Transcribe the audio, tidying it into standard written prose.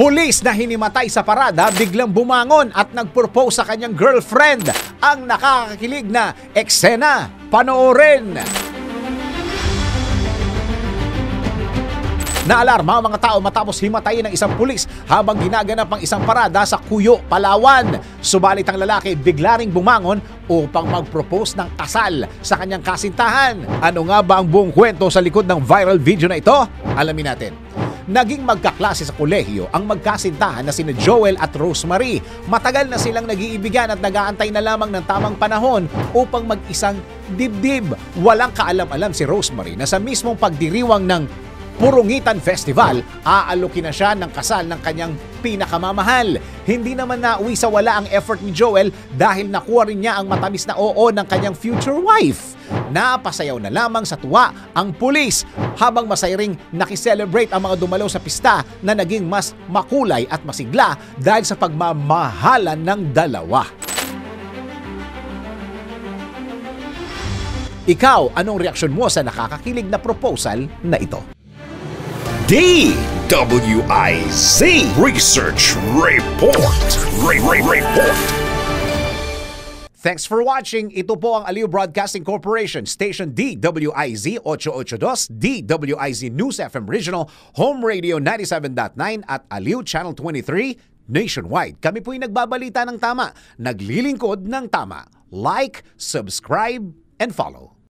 Pulis na hinimatay sa parada biglang bumangon at nagpropose sa kanyang girlfriend. Ang nakakakilig na eksena. Panoorin! Naalarma ang mga tao matapos himatayin ng isang pulis habang ginaganap ang isang parada sa Cuyo, Palawan. Subalit ang lalaki bigla ring bumangon upang mag-propose ng kasal sa kanyang kasintahan. Ano nga ba ang buong kwento sa likod ng viral video na ito? Alamin natin. Naging magkaklase sa kolehiyo ang magkasintahan na sina Joel at Rosemary. Matagal na silang nag-iibigan at nag-aantay na lamang ng tamang panahon upang mag-isang dibdib. Walang kaalam-alam si Rosemary na sa mismong pagdiriwang ng Purungitan Festival, aalukin na siya ng kasal ng kanyang pinakamamahal. Hindi naman nauwi sa wala ang effort ni Joel dahil nakuha rin niya ang matamis na oo ng kanyang future wife. Napasayaw na lamang sa tuwa ang pulis habang masaya ring nakiselebrate ang mga dumalaw sa pista na naging mas makulay at masigla dahil sa pagmamahalan ng dalawa. Ikaw, anong reaksyon mo sa nakakakilig na proposal na ito? DWIZ Research Report. Report. Thanks for watching. Ito po ang Aliw Broadcasting Corporation, Station DWIZ 882, DWIZ News FM Regional, Home Radio 97.9 at Aliw Channel 23 nationwide. Kami po'y nagbabalita ng tama, naglilingkod ng tama. Like, subscribe, and follow.